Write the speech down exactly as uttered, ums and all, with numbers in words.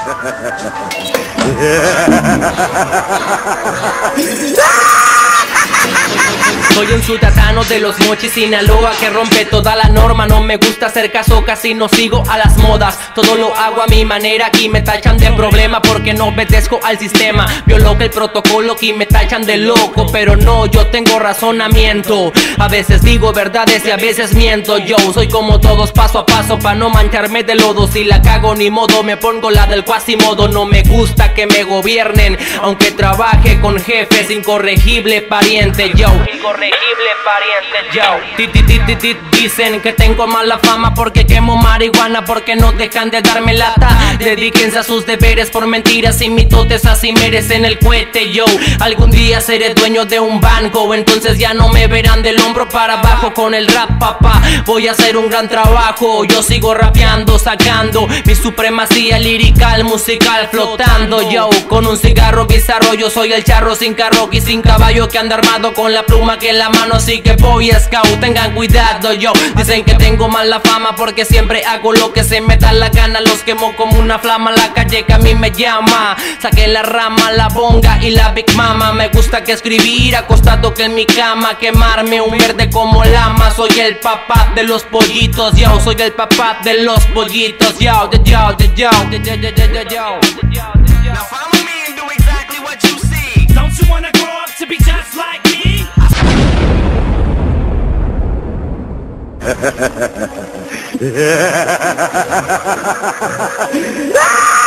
Soy un ciudadano de los Mochis, Sinaloa, que rompe toda la norma. No me gusta hacer caso, casi no sigo a las modas. Todo lo hago a mi manera, aquí me tachan de problema porque no obedezco al sistema. Violo que el protocolo, aquí me tachan de loco, pero no, yo tengo razonamiento. A veces digo verdades y a veces miento. Yo soy como todos, paso a paso, pa' no mancharme de lodo. Si la cago ni modo, me pongo la del cuasimodo. No me gusta que me gobiernen, aunque trabaje con jefes. Incorregible pariente, yo. Incorregible pariente, yo. Ti, ti, ti, ti, ti, dicen que tengo mala fama porque quemo marihuana, porque no dejan de darme lata. Dedíquense a sus deberes, por mentiras y mitotes así merecen el cohete, yo. Algún día seré dueño de un banco, entonces ya no me verán del hombro para abajo con el rap, papá. Voy a hacer un gran trabajo, yo sigo rapeando, sacando mi supremacía lirical, musical, flotando, yo. Con un cigarro bizarro, yo soy el charro sin carro y sin caballo, que anda armado con la pluma que en la mano, así que Boy Scout, tengan cuidado, yo. Dicen que tengo mala fama porque siempre hago lo que se me da la gana. Los quemo como una flama, la calle que a mí me llama. Saqué la rama, la bonga y la Big Mama. Me gusta que escribir acostado que en mi cama, quemarme un verde como lama. Soy el papá de los pollitos, yo. Soy el papá de los pollitos, yo, yo, yo, yo, yo, yo, yo, yo, yo. Now follow me and do exactly what you see. Don't you wanna grow up to be just like me? Ah!